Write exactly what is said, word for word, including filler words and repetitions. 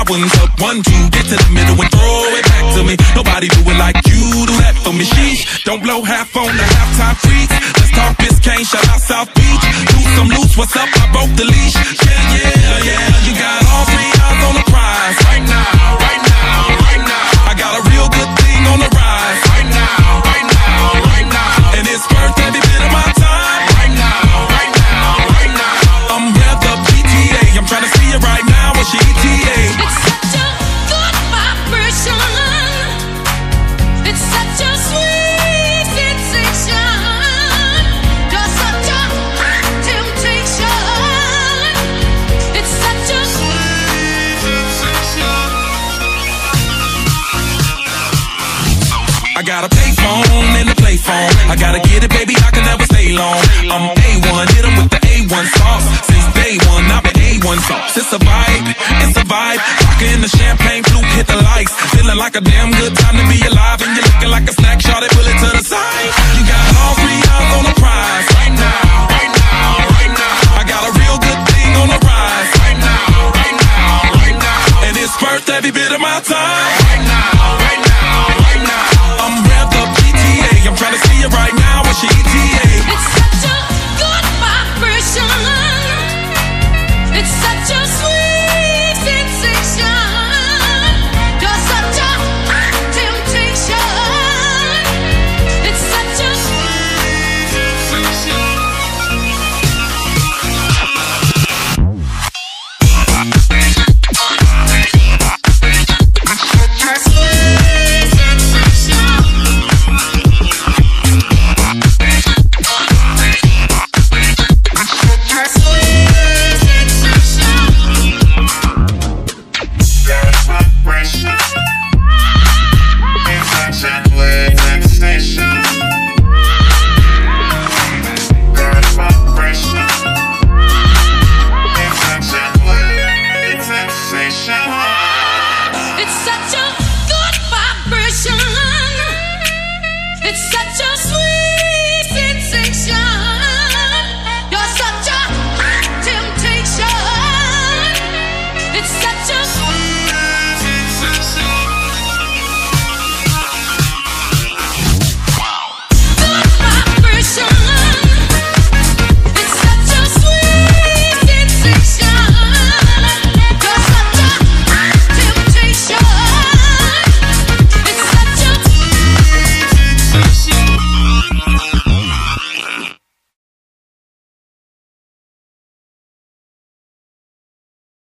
ones up, one, two, get to the middle and throw it back to me. Nobody do it like you do that for me. Sheesh, don't blow half on the halftime freak. Let's talk Biscayne, shout out South Beach. Loose, I'm loose, what's up? I broke the leash. Yeah, yeah, yeah, you got all three eyes on the prize. Right now, right now, right now. I got a real good thing on the rise. Right now, right now, right now. And it's worth every bit of my time. Right now, right now, right now. I'm revved up G T A. I'm trying to see it right now. What's your E T A? It's such a good vibration. It's such a sweet sensation. You're such a hot temptation. It's such a sweet sensation. I got a payphone and a play phone. I gotta get it, baby, I can never stay long. I'm A one, hit 'em with the A one sauce. Since day one, I've been A one sauce. It's a vibe, it's a vibe. Rockin' the champagne flute, hit the lights. Feeling like a damn good time to be alive. And you're looking like a snack, shot it, pull it to the side. You got all three eyes on the prize. Right now, right now, right now. I got a real good thing on the rise. Right now, right now, right now. And it's worth every bit of my time. Right now, right now, right now. I'm revved up G T A. I'm trying to see it right now. What's your E T A? It's such a good vibration. It's such a sweet sensation. You're such a hot temptation. It's such a sweet sensation. It's such a